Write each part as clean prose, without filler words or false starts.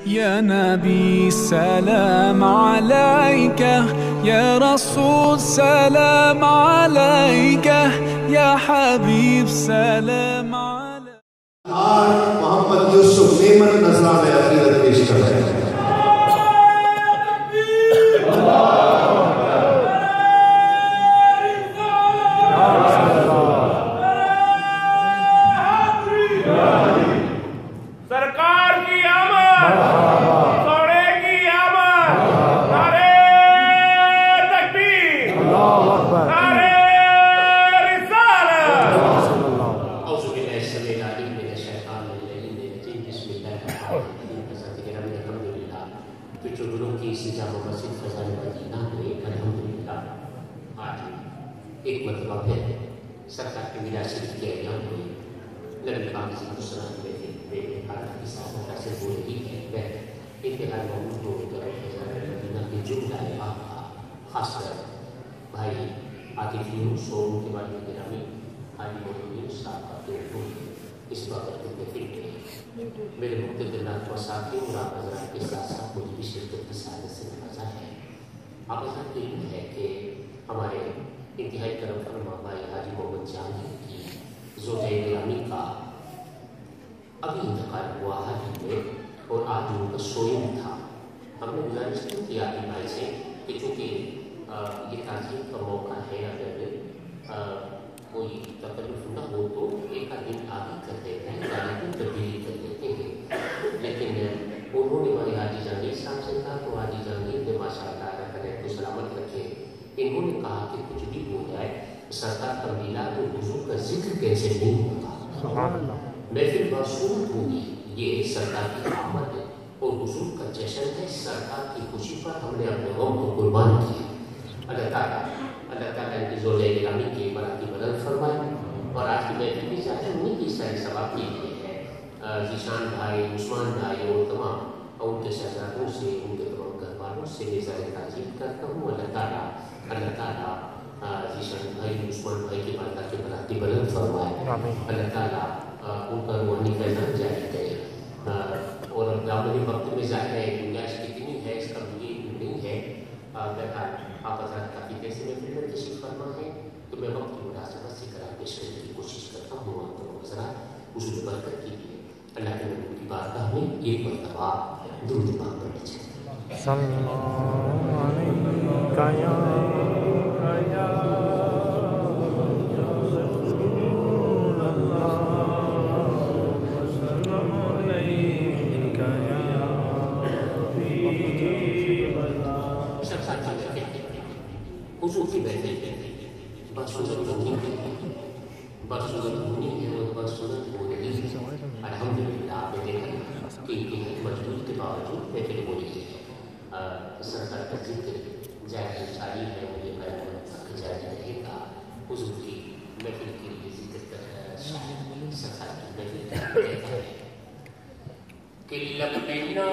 يا نبي سلام عليك، يا رسول سلام عليك، يا حبيب سلام عليك. मोहम्मद यूसुफ मेमन नजराने अकीदत पेश कर रहे हैं। एक मतलब है सरकार की विरासत की तैयारियां हुई नबी पाक सल्लल्लाहु अलैहि वसल्लम की साहबा से बोल रही है वह इंतहाई मौजूद हो गया मदीना के जुमला आका खासकर भाई आतिफ यूनुस और उनके बारे में गिरामी हाजी मोहम्मद साहब के रूप इस बात को फिर मेरे मुक्तदर को साथियों और आप हज़रात के साथ साथ मुझे भी शिरकत की सादत से नवाजा है। आप हज़रात ये है कि हमारे इंतहाई करम फरमा भाई हाजी मोहम्मद जानी की ज़ोजा गिरामी का अभी इंतकाल हुआ हाल ही में और आज उनका सोयम था। हमने गुजारिश क्यों किया कि भाई से कि चूँकि ये ताज़ीम का मौका है, अगर कोई तकल्लुफ़ न हो तो एक दिन आगे कर देते हैं, तारीख तब्दीली कर देते हैं। लेकिन उन्होंने हमारे हाजी जहांगीर साहब से कहा तो हाजी जहांगीर ने माशाअल्लाह करें तो सलामत रखे। इन्होंने कहा कि कुछ भी हो जाए सरकार का मिलाद और हुजूर का जिक्र कैसे नहीं होगा। महफिल बासूरत होगी, ये सरकार की आमद और हुजूर का जश्न है। सरकार की खुशी पर हमने अपने कौम को कुर्बान किया। अल्लाह ताला इनकी ज़ोजा गिरामी के मराती बदल फरमाए और आज की महफिल भी चाहे उन्हीं की सारी सवाब के लिए है। जीशान भाई, उस्मान भाई और तमाम उनके शहजादों से, उनके तमाम घर वालों से मैं ज़ाहिर ताज़ीम करता हूँ। अल्लाह ताला जीशान भाई, उस्मान भाई के माता के मराती बदल फरमाए। अल्लाह ताला उनका रूहानी फैज़ान जारी करे। और दामनी वक्त में ज़ाहिर है गुंजाइश कितनी है इसका मुझे नहीं है। बहरहाल आप हज़रात काफ़ी पैसे में फिर तशरीफ़ फरमा है तो मैं वक्त की मुनासिबत से करार पेश करने की कोशिश करता हूँ। आप तमाम हज़रात उसमें बरकत कीजिए। अल्लाह के नबी की बारगाह में एक मरतबा दुरूद पाक पढ़ लीजिए। हुजूर की महफिल बदसूरत होनी है, बदसूरत होनी है और बदसूरत हो रही है। अल्हम्दुलिल्लाह आपने देखा कि मजबूरी के बावजूद महफिल हो रही है। सरकार का जिक्र जारी है, मुझे जारी रहेगा। हुजूर की महफिल के लिए जिक्र कर सरकार की महफिल कहता है कि लबना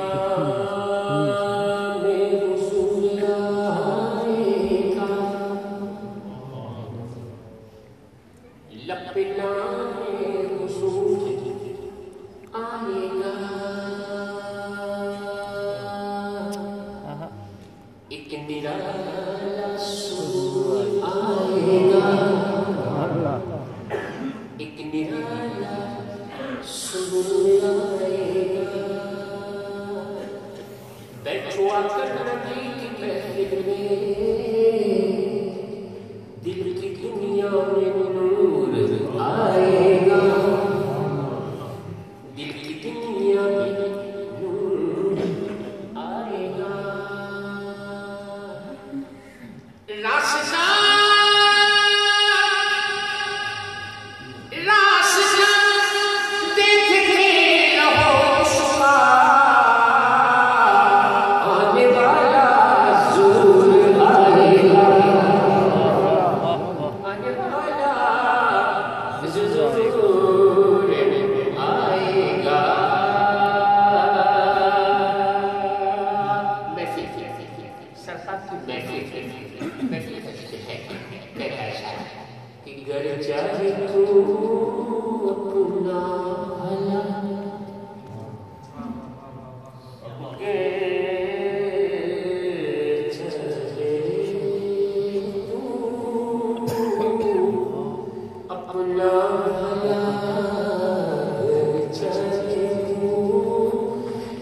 आने वाला ज़रूर आए।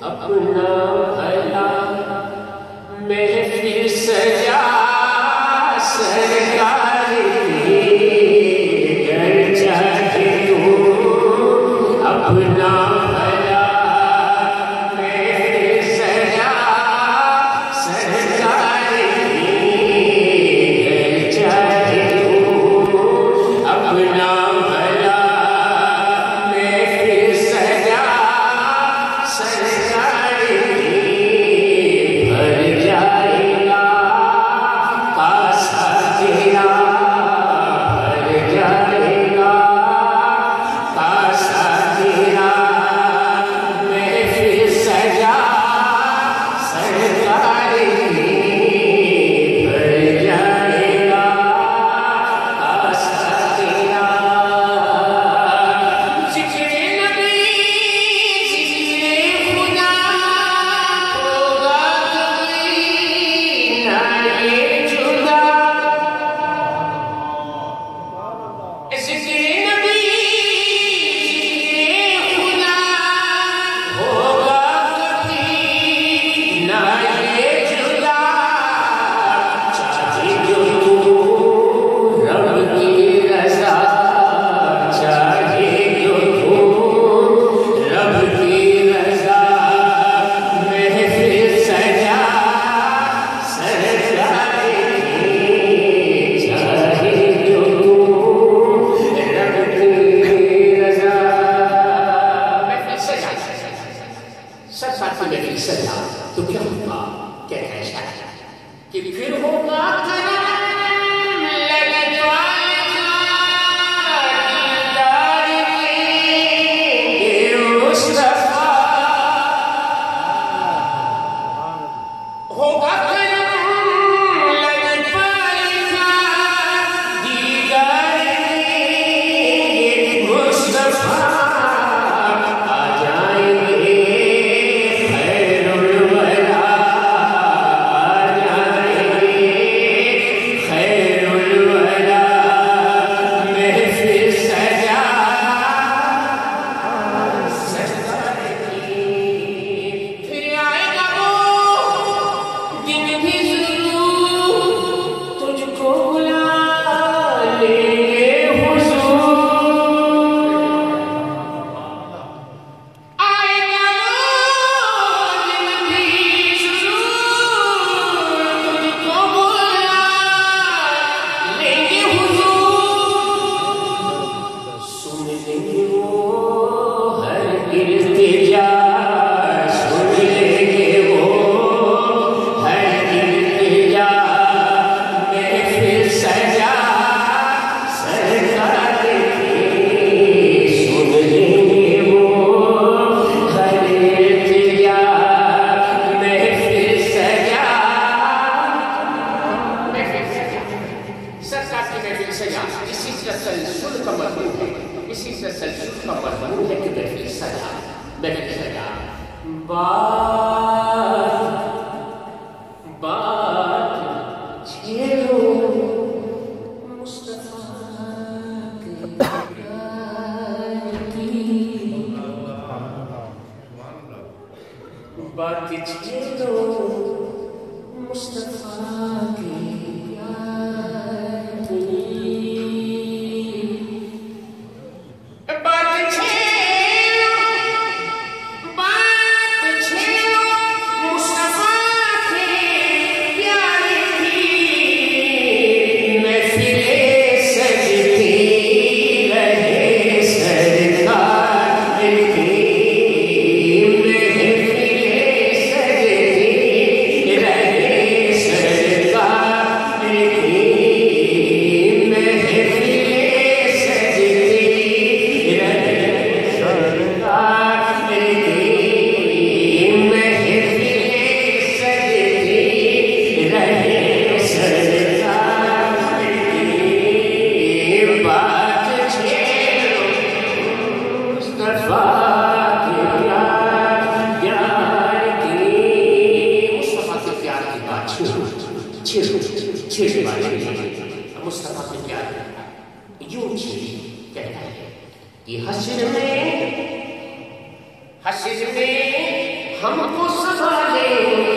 अपना भला महफिल सजा सरकार की घर चाहे तू अपना भला महफिल सजा सरकार की घर चाहे तू अपना भला महफिल सजा सरकार की भर जाएगा कासा तेरा भर जाएगा कासा तेरा महफिल सजा सरकार की भर जाएगा कासा तेरा जिक्र नबी जिक्र खुदा होगा कभी ना ये जुदा जिक्र नबी जिक्र खुदा होगा कभी ना ये जुदा चाहे जो तू रब की रज़ा चाहे जो तू रब की रज़ा महफिल सजा सरकार की चाहे जो तू रब की रज़ा महफिल सजा सरकार की महफिल सजा तो क्या होगा क्या है शायद कि फिर होगा कलम लग जाएगा दीदार के मुस्तफा होगा कलम लग जाएगा दीदार के मुस्तफा आ जाएंगे खैरुल वरा आ जाएंगे खैरुल वरा महफिल सजा सरकार की फिर आएगा वो दिन भी ज़रूर तुझको बुला लेंगे हुजूर आएगा वो दिन भी ज़रूर तुझको बुला लेंगे हुजूर सुन लेंगे वो हर इल्तिजा सुन लेंगे वो हर इल्तिजा महफिल सजा सरकार की सुन लेंगे वो हर इल्तिजा महफिल सजा सरकार की महफिल सजा इसी तसलसल का मजमून है इसी तसलसल का मजमून है कि महफिल सजा बात बात छेड़ो मुस्तफा के प्यार की बात छेड़ो मुस्तफा के प्यार की बात छेड़ो मुस्तफा के प्यार की महफिले सजती रहे सरकार की महफिले सजती रहे सरकार की महफिले सजती रहे सरकार की महफिले सजती रहे सरकार की बात छेड़ो मुस्तफा के प्यार की मुस्तफा के प्यार की बात छेड़ो मुस्तफा के प्यार यूं कहता है कि हश्र में हमको संभाले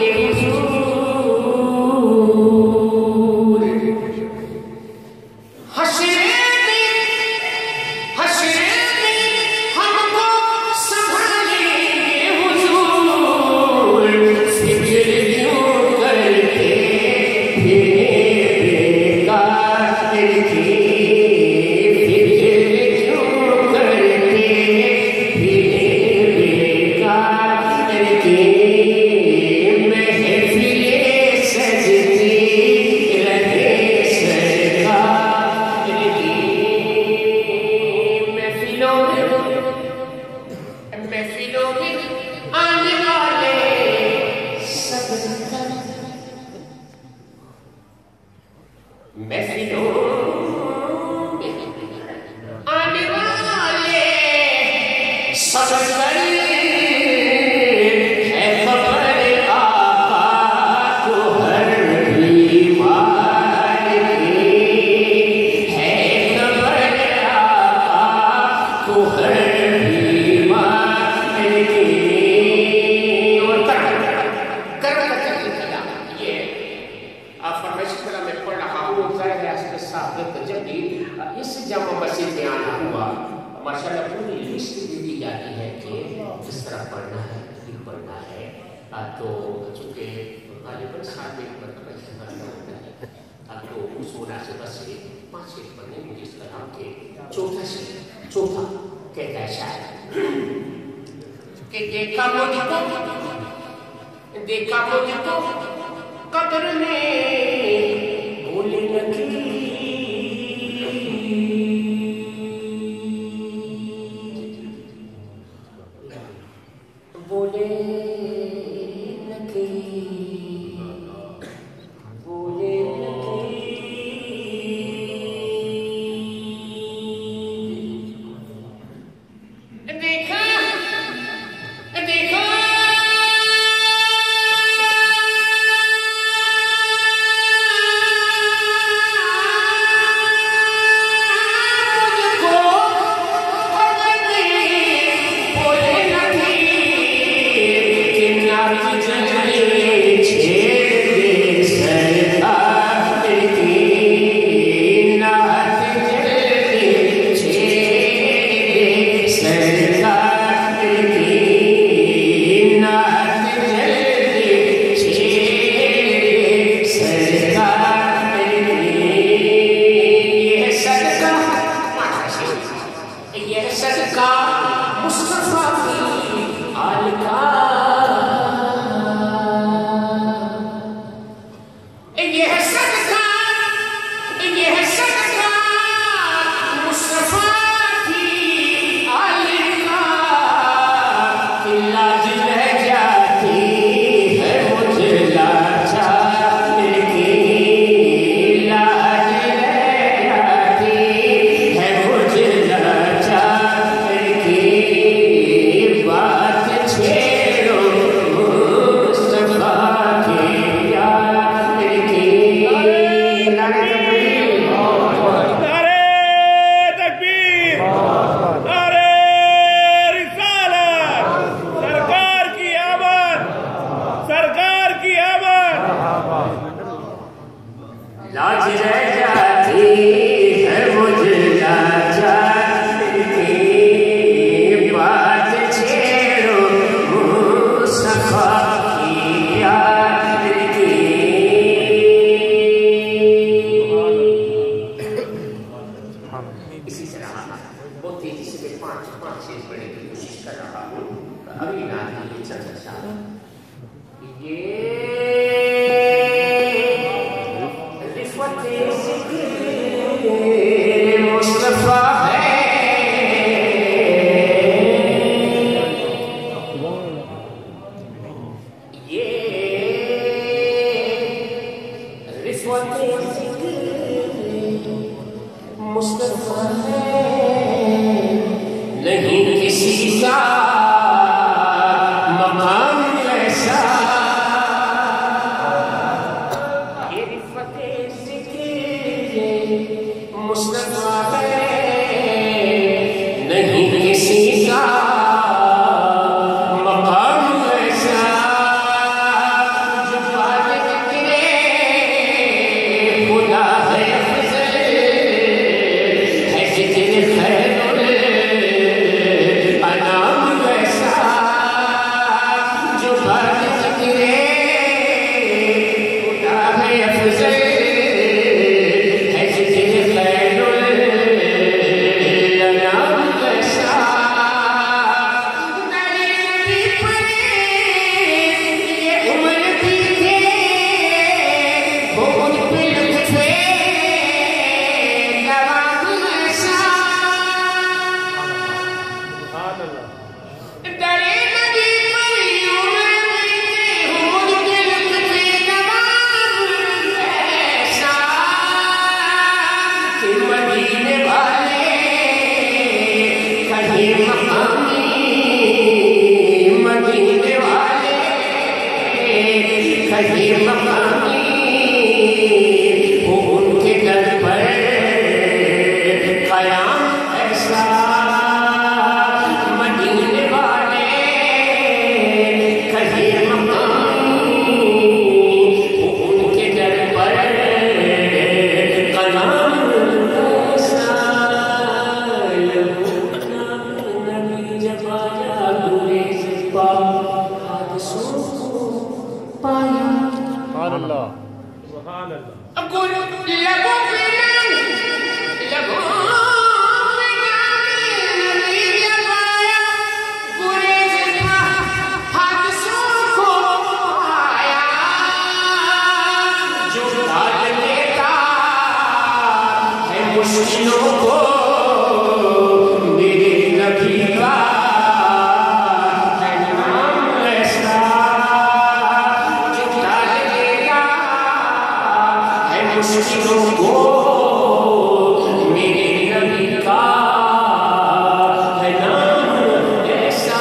चौथा कहता है शायद कि देखा मुझको कब्र में भूल लगी बोले नहीं किसी का मकाम ऐसा कहीं मकामी हो उनके दर पर कयाम ऐसा मदीने वाले कहीं मकामी हो उनके दर पर कयाम ऐसा नबी जब आया दूरे से हादसों को पाया। सुभान अल्लाह सुभान अल्लाह। अब कोई लगो पे लगो नबी जब आया दूरे से हादसों को पाया। जो डाल देता है मुश्किलों को मेरे नबी का है नाम ऐसा। जो डाल देता है मुश्किलों को मेरे नबी का है नाम ऐसा।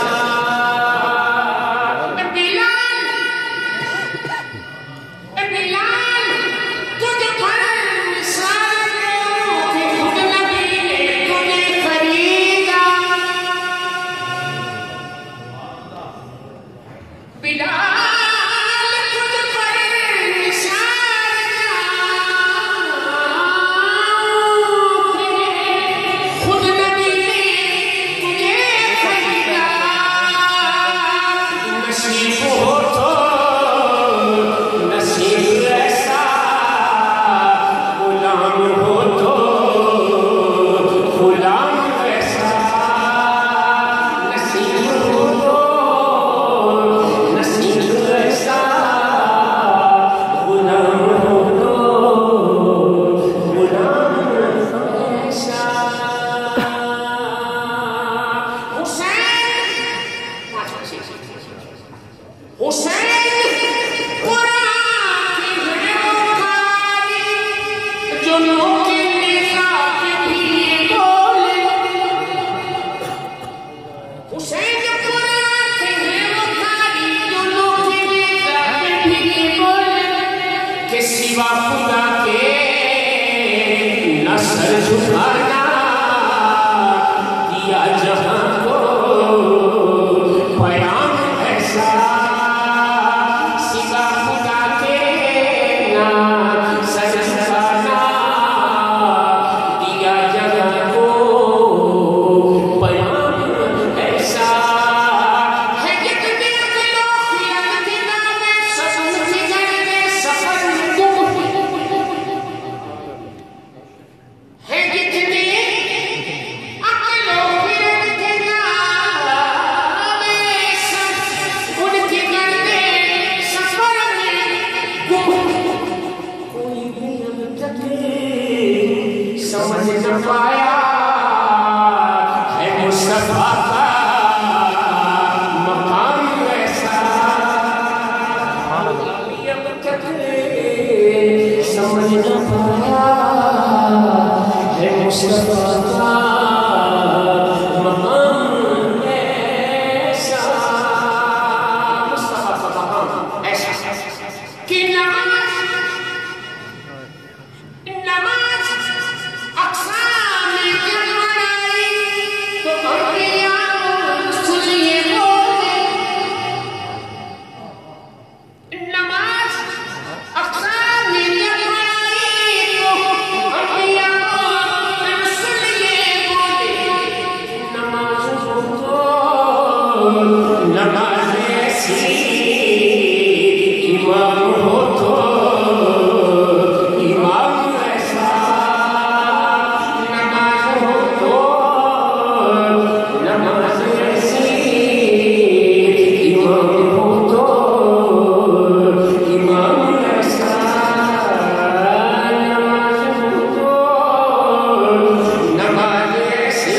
बिलाल तुझ पर सारे कि खुद नबी ने तुझे खरीदा। बिलाल तुझ पर खुद नबी ने तुझे खरीदा। नसीब हो तो नसीब ऐसा गुलाम हो तो गुलाम ऐसा। नसीब हो तो नसीब ऐसा गुलाम हो तो गुलाम ऐसा। हुसैन कुरान की गिरफ्तारी जो लोग निकाब भी बोले। हुसैन कुरान की गिरफ्तारी जो लोग निकाब भी बोले कि सिवा खुदा के न सर झुकाना दिया जहां को बयान ऐसा। सिवा खुदा के ना सर झुकाना दिया जहां को बयान ऐसा। है जितने अखियाँ दिला में ससुर जिगरे सफर गुम है। जितने अकलों के नाम उनके गर्दे सफर में गुम। कोई भी अब तक समझ न पाया है मुस्तफा का मकाम ऐसा। कोई अब तक समझ न पाया है मुस्तफा का मकाम ऐसा। मुस्तफा का मकाम ऐसा कि नमाज अक्सा में जब आई तो अंबिया सुनिए बोले। नमाज अक्सा में जब आई तो अंबिया सुनिए बोले। नमाज हो तो नमाज ऐसी इमाम हो तो इमाम ऐसा। नमाज हो तो नमाज ऐसी इमाम हो तो इमाम ऐसा। नमाज हो तो नमाज ऐसी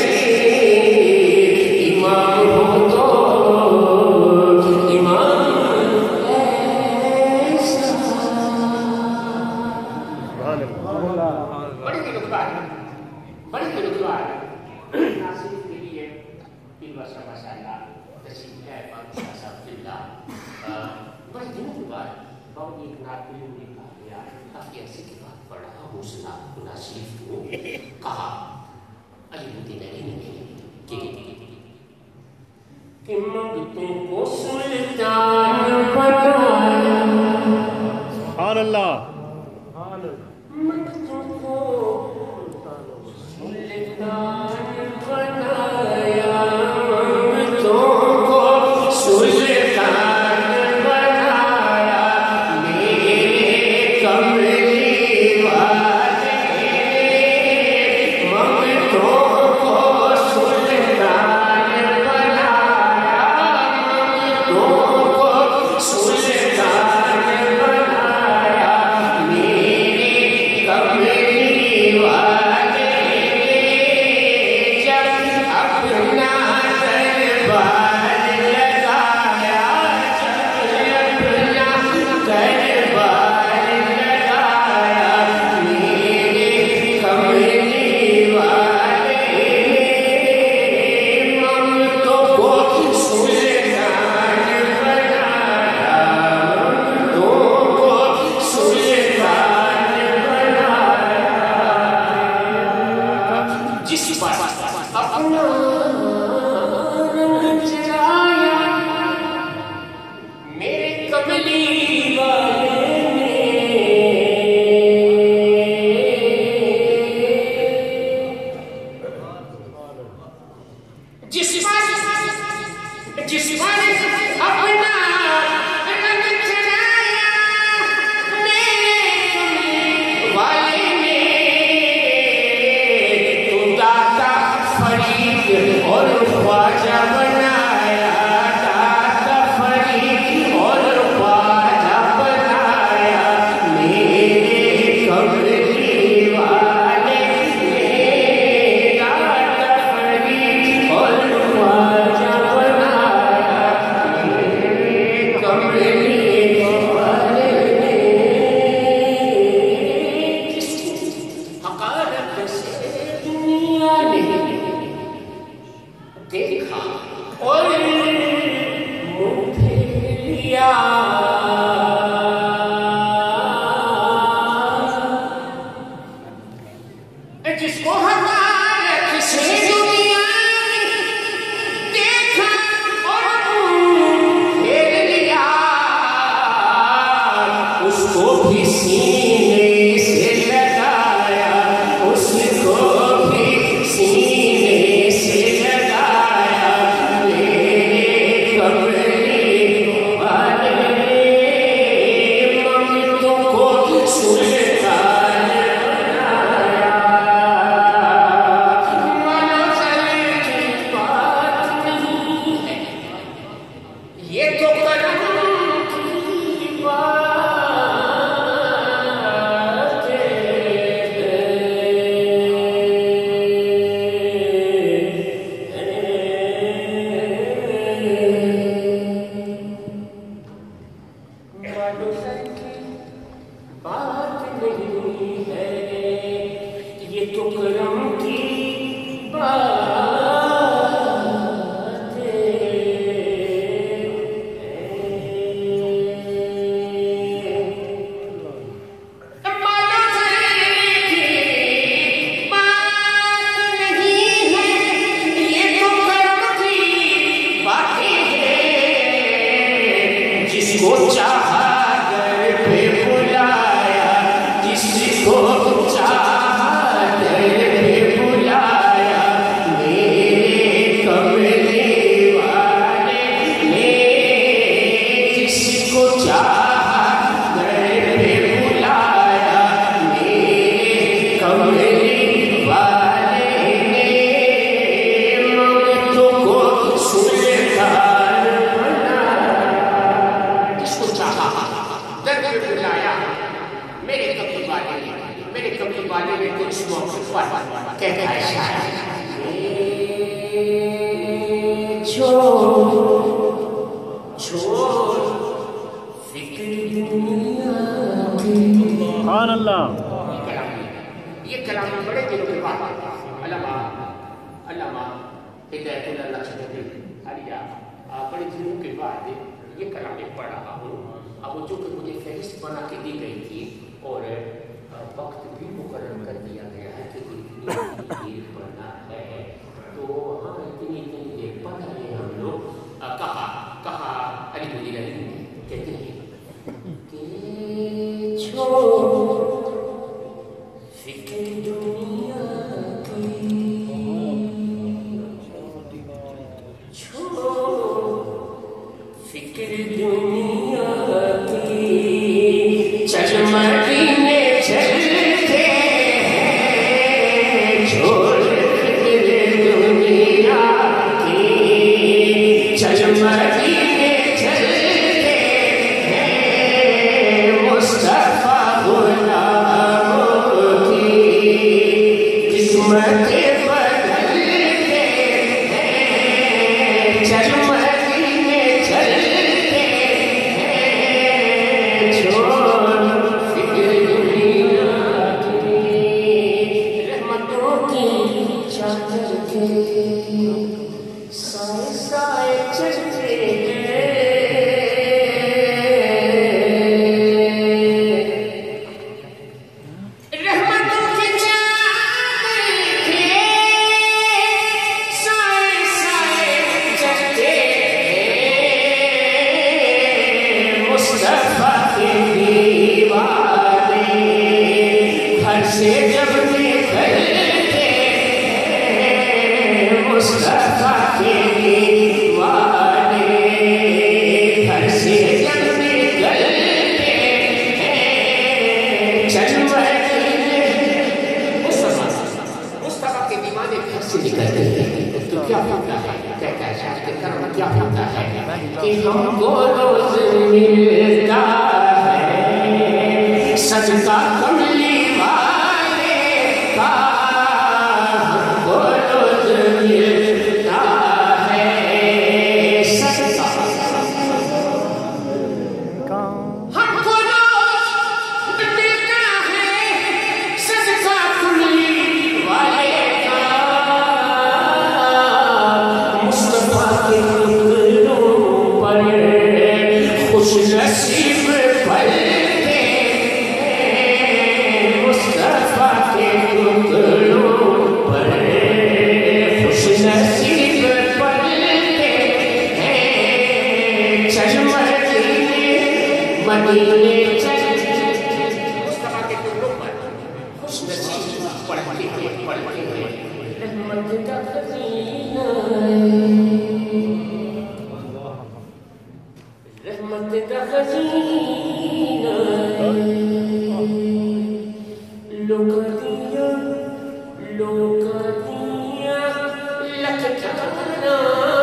इमाम हो तो इमाम ऐसा। बड़ी गिरफ्तार बड़ी गिरफ्तार नासिर के लिए फिर माशाल्लाह तशरीफ है बादशाह साहब जिल्ला बड़े दिनों के बाद बहुत एक नाती ने कहा यार काफी ऐसे की बात पढ़ा हुस्ना मुनासिब को कहा अलीमुद्दीन अली ने कि मंगतों को सुल्तान बनाया। सुभान अल्लाह। मंगतों को सुल्तान बनाया, मंगतों को सुल्तान बनाया, मेरे कमली वाले मंगतों को सुल्तान बनाया, मंगतों को सुल्तान बनाया, मेरे कमली वाले जब अपना दरबार लगाया, जब अपना दरबार लगाया, मेरे कमली वाले मंगतों को सुल्तान बनाया, मंगतों को सुल्तान बनाया। जिस पर अपना रंग चढ़ाया, मेरे कमली वाले ने जिस पर अपना रंग चढ़ाया, मेरे कमली वाले ने तू दाता फरीद और ख्वाजा बनाया, दाता फरीद और ख्वाजा बनाया, मेरे कमली वाले ने दाता फरीद और ख्वाजा बनाया, मेरे कमली वाले ने जिसकी हकारत से दुनिया ने देखा और मुझे लिया, जिसको हकारत से दुनिया ने देखा और मुझे लिया, उसको भी सीने से लगाया, उसको भी सीने से लगाया, मेरे कमली वाले मंगतों को सुल्तान बनाया। मनज़ल की बात नहीं है, ये तो करम की बात है। मनज़ल की बात नहीं है, ये तो करम की बात है। मनज़ल की बात नहीं है, ये तो करम की बातें हैं। जिसको चाहा घर पे बुलाया, जिसको चाहा घर पे बुलाया, मेरे कमली वाले ने जिसको चाहा घर पे बुलाया, मेरे कमली वाले ने मंगतों को सुल्तान बनाया। जिसको चाहा घर पे बुलाया, मेरे कमली वाले ने कुछ मौके पर कहता है शायद छोड़ फिक्र दुनिया की। सुभान अल्लाह। ये कलाम बड़े दिनों के बाद अल्लामा हिदायतुल्लाह लक्षद्वीप अलिया बड़े दिनों के बाद ये कलाम पढ़ रहा हूँ। अब वो जो कि मुझे फहरिस्त बना के दी गई थी और वक्त भी मुकर्रर कर दिया गया है कि इतनी देर पढ़ना है, तो हाँ इतनी देर पढ़ रहे हैं हम लोग। कहा अली मुदीर अली कहते हैं कि छोड़ फिक्र दुनिया की, छोड़ फिक्र दुनिया की, चल मदीने चलते हैं, छोड़ फिक्र दुनिया की, चल मदीने चलते हैं, मुस्तफा गुलामों की किस्मतें बदलते हैं, चल मदीने चलते हैं, छोड़ फिक्र दुनिया की, रहमतों की चादर के साए साए चलते हैं, रहमतों की चादर के साए साए चलते हैं, मुस्तफा के दीवाने घर से जब निकलते हैं, मुस्तफा के दीवाने घर से जब निकलते हैं, चल मदीने मुस्तफा के दीवाने घर से निकलते हैं, तो क्या होता है, कहता है शायद के कर्म क्या होता है कि हमको रोज मिलता है सजदा कमली वाले का, हमको रोज मिलता है सजदा, हमको रोज मिलता है सजदा कमली वाले का, मुस्तफा के टुकड़ों पर खुश नसीब पलते हैं, मुस्तफा के टुकड़ों पर खुश नसीब पलते हैं, चल मदीने चल, मुस्तफा के टुकड़ों पर खुश नसीब पलते हैं, रहमत का खजीना है, रहमत का खजीना है, लोका दिया लखना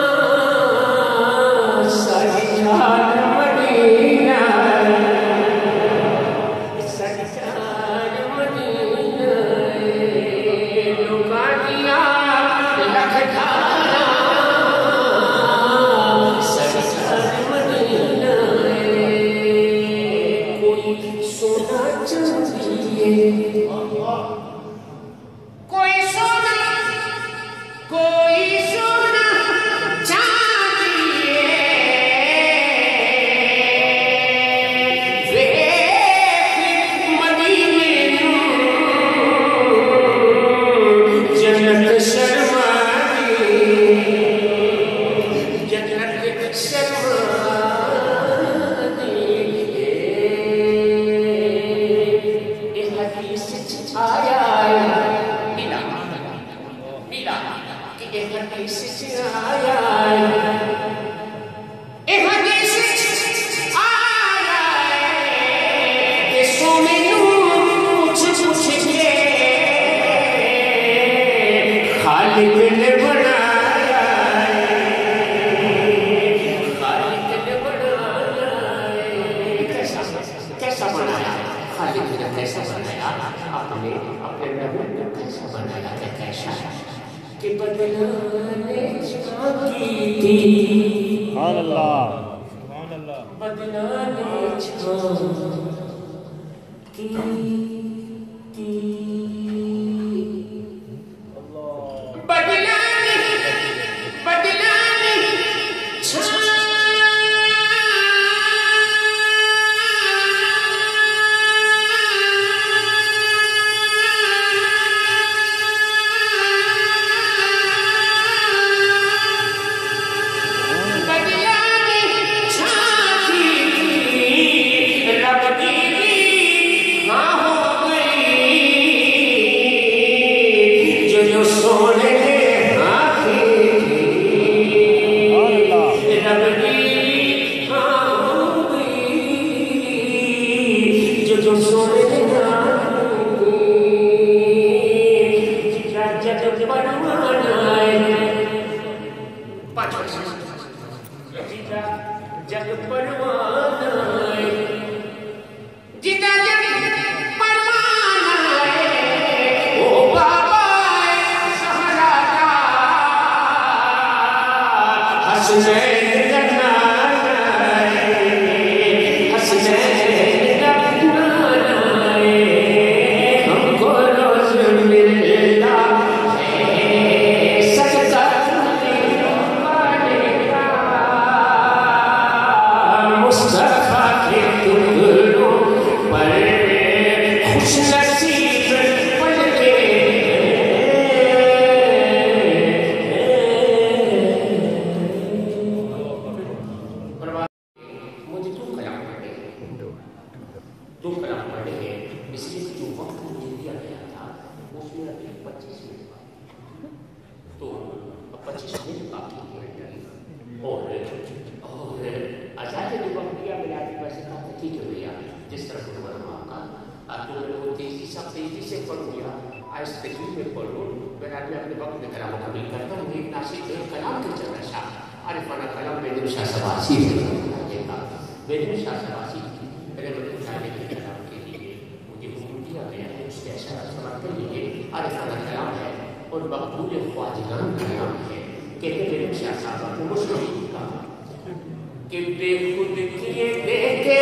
सारी जान मदीना, सारी जान मदीना, लोका दिया लखना सारी जान मदीना, कोई सोना चांदी कोई सोना चांदी मदीने जन्नत शर्मा जन्नत शर्मा हदीस आया मिला कि हदीस आया, हदीस आया कि सोने पूछ के खालिक ने बनाया, खालिक ने बनाया, कैसा बनाया, खालिक ने कैसा बनाया, अपने महबूब को कैसा बनाया, कैसा कि बदलाने चाहती थी, सुभान अल्लाह, बदलाने चाहती थी, बदलाने चाहती 2 कलाम पढ़े हैं, इसलिए जो वक्त मुझे दिया गया था वो मेरा 25 मिनट का, तो 25 मिनट बाकी है। और आचार्य जो वक्त दिया मैंने आपके पास कहा था ठीक है भैया, जिस तरह से बनवा आपका तो वो तेजी से पढ़ूंगा, आज तकलीफ में पढ़ूँ। मैं अपने वक्त में कलाम कबील करता हूँ। एक नासिक कलाम के चलना शाह अरे फला कलाम बेदम शाह सवासी है, बेदम शाह सवासी मेरे जाने के कलाम के लिए मुझे हुक्म दिया गया है, उसके ऐसा सवाल कर लीजिए। अरे फला कलाम है और मकबूल ख्वाजगान कलाम है। कहते बेदम शाह साहब को मुश्किल का कि बेखुद किए देखे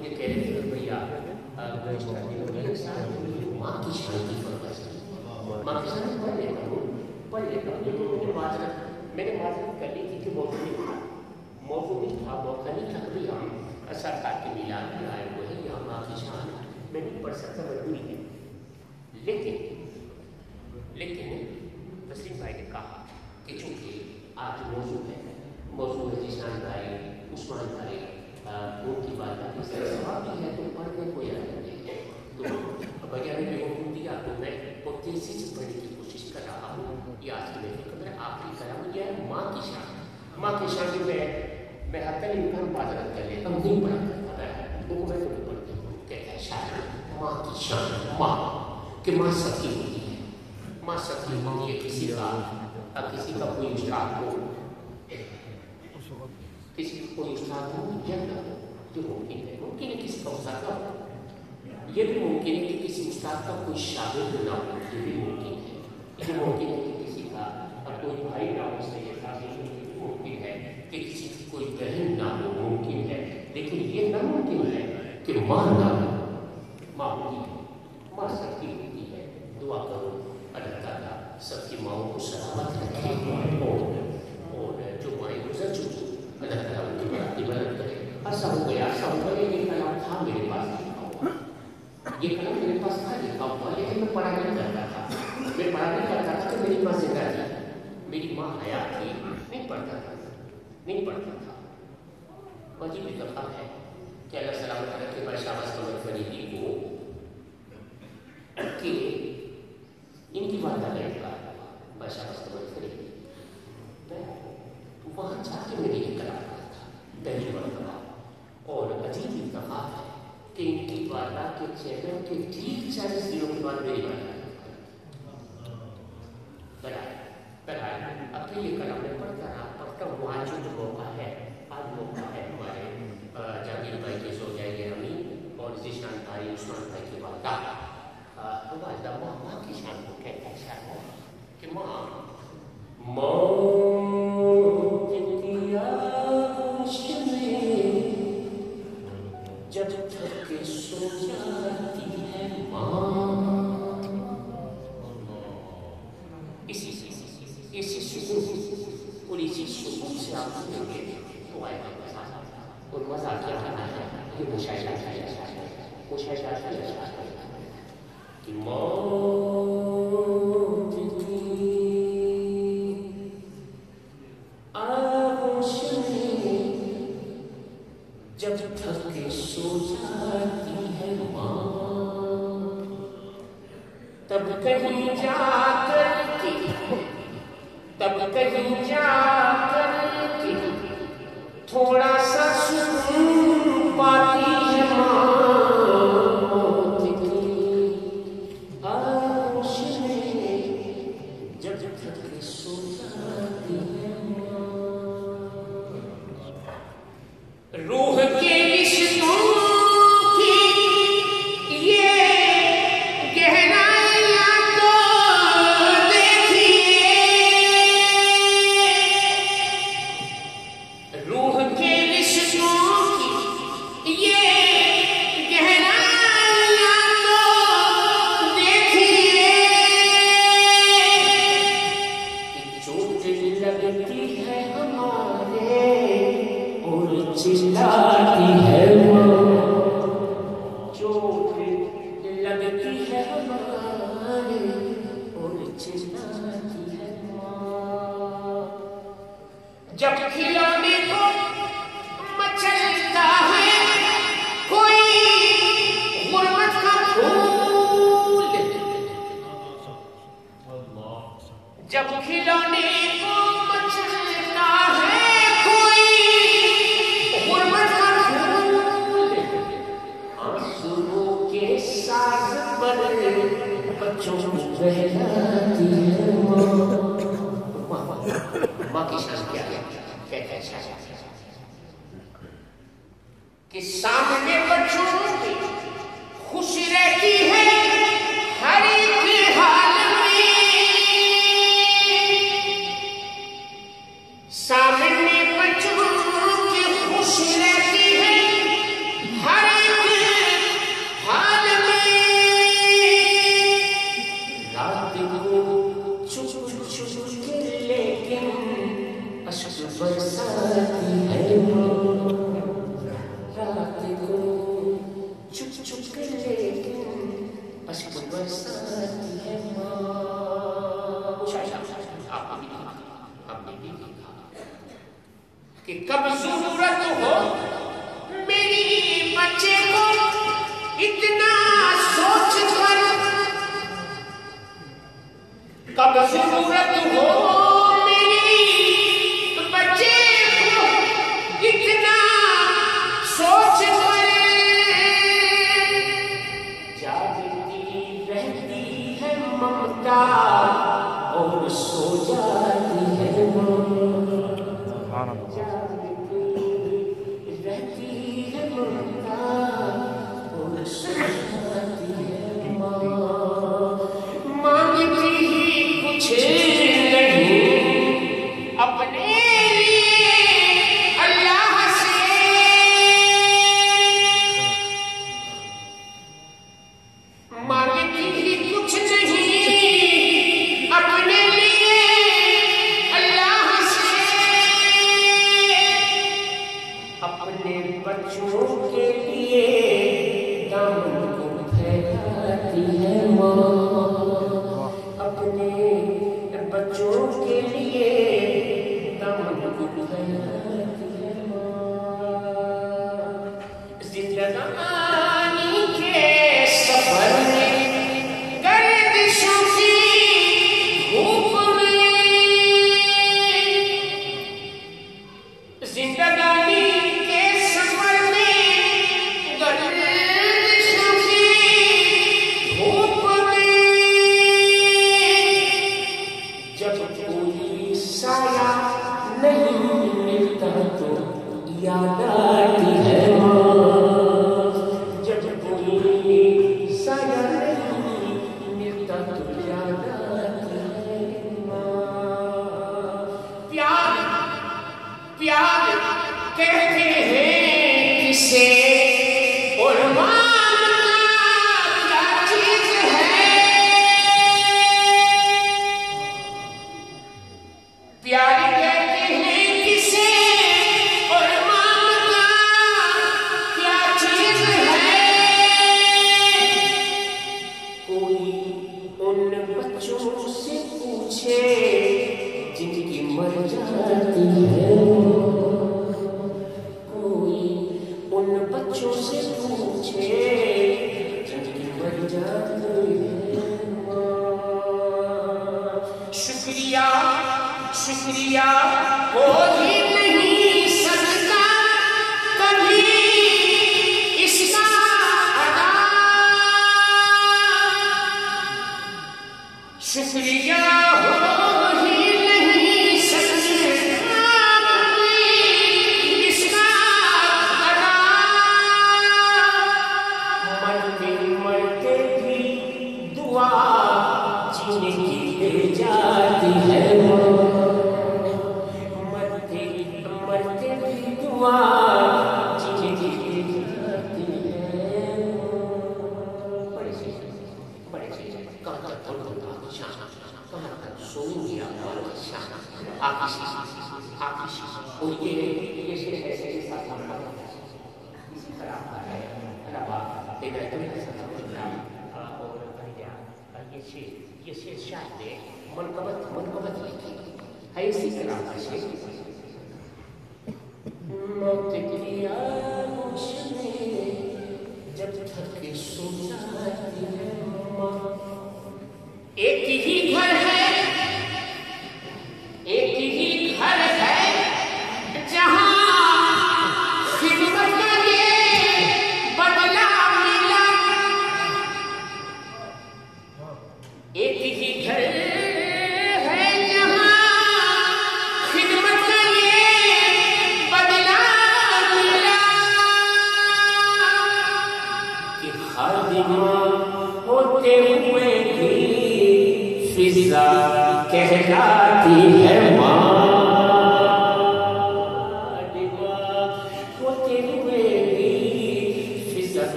मुझे कह रहे थे भैया माँ की शान की फर्क है, माँ की शान पढ़ लेता हूँ लेकिन मुझे मैंने माजरत कर ली थी कि मौजूद नहीं था, मौका नहीं था। कभी हम सरकार के मिलान में आए हुए हैं, यहाँ माँ की शान मैं नहीं पढ़ सकता, मजबूरी है। लेकिन तस्लीम भाई ने कहा कि चूंकि आज मौजू है जिशान भाई, उस्मान भाई उनकी बात सवाल भी है तो पढ़ने कोई अलग नहीं है। तो भैया ने हुक्म दिया तो मैं वो तेजी से पढ़ने की कोशिश कर रहा हूँ। ये आज की मेरा आखिरी कलाम यह है माँ की शान। माँ की शान मैं हत्या इम्कान बात कर लेता हूँ, नहीं पढ़ा करता है वो मैं तो नहीं पढ़ती हूँ। कहता है शायद माँ की शान, माँ कि माँ सखी होती है, माँ सखी होती है। किसी का कोई उस्ताद हो, किसी को कोई उस्ताद हो या ना हो, जो मुमकिन है किसी का उस्ताद ना हो, ये भी मुमकिन है कि किसी उस्ताद का कोई शागिर्द ना हो, ये भी मुमकिन है। ये मुमकिन है कि किसी का कोई भाई ना हो, इसलिए मुमकिन है कि किसी की कोई बहन ना हो, मुमकिन है। लेकिन ये नामुमकिन है कि माँ ना हो। माँ होती है, माँ सबकी होती है। दुआ करो अल्लाह ताला सबकी माओं को सलामत रखे और जो माएँ गुजर चुकी अल्लाह ताला उनकी बराती मदद करे। ऐसा हो गया ये कलाम था मेरे पास लिखा हुआ, ये कलाम मेरे पास था लिखा हुआ, लेकिन मैं पढ़ा नहीं करता था। मैं पढ़ा नहीं करता था तो मेरी माँ जिंदा थी, मेरी माँ हयात थी, नहीं पढ़ता था। वही भी दफा है कि अल्लाह सलामत रखे बादशाह मस्तमद फरीदी को कि इनकी बात अलग बादशाह मस्तमद फरीदी वहाँ जाके मैंने ये कलाम कहा था पहली मरतबा। और अजीब इत्तेफाक है कि इनकी वारदात के चैनल के ठीक 40 दिनों के बाद मेरी वारदात कराए। अब तो ये कलाम में पढ़ता हूँ। आज जो मौका है, आज मौका है हमारे जाकिर भाई के सो जाएंगे अमीन और जिशान भाई, उस्मान भाई की वालदा माँ की शान को कहता है शान कि माँ जब थक के सो जाती है माँ, इसी सुकून से आप सुनेंगे तो आएगा मजा। और मजा क्या है ये मुशायरा कि मौत की आगोश में जब थक के सो जाती है माँ, तब कहीं जाकर के थोड़ा सा सुकून पाती है माँ। मौत की आगोश में जब थक के सो जाती है माँ, रूह के रिश्तों की ये गहराइयाँ तो देखिए, रूह के रिश्तों की ये गहराइयाँ तो देखिए, चोट लगती है हमारे और चिल्लाती है माँ, चोट लगती है हमारे और चिल्लाती है माँ। जब खिलौने को मचलता है कोई गुर्बत का फूल, जब खिलौने को मचलता है कोई गुर्बत का फूल, आंसुओं के साथ पर बच्चों को बहलाती है माँ। माँ की शान क्या है? कहते हैं कि सामने बच्चों की खुश रहती है हर एक हाल में, सामने बच्चों की खुश रहती है हर एक कि कब जरूरत हो मेरी बच्चे को इतना सोच कर, कब जरूरत हो मेरी बच्चे को इतना सोच कर, जागती रहती है ममता और सो जाती है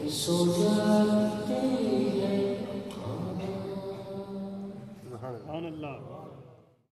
सो जा